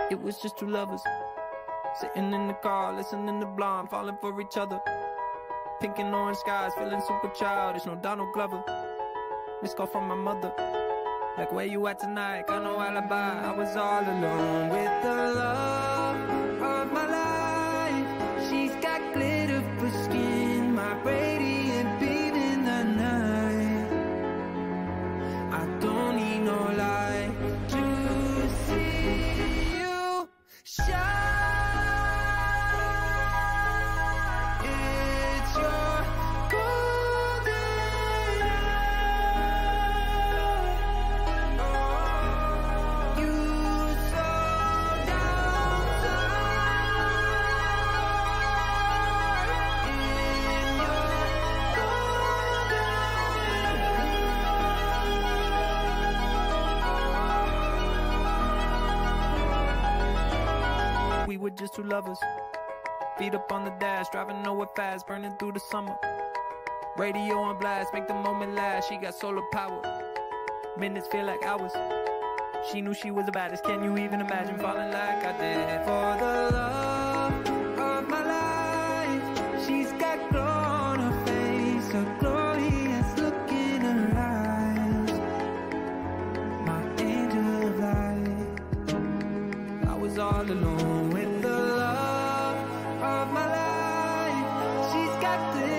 It was just two lovers sitting in the car, listening to Blonde, falling for each other. Pink and orange skies, feeling super childish. No Donald Glover. Missed call from my mother, like, where you at tonight? Got no alibi. I was all alone with the love of my life. She's got glitter for skin, my radiant beam in the night. I don't need no light to see you shine. We were just two lovers, feet up on the dash, driving nowhere fast, burning through the summer. Radio on blast, make the moment last. She got solar power, minutes feel like hours. She knew she was the baddest. Can you even imagine falling like I did? For the love of my life, she's got glow on her face, a glorious look in her eyes. My angel of light. I was all alone with the love of my life. She's got this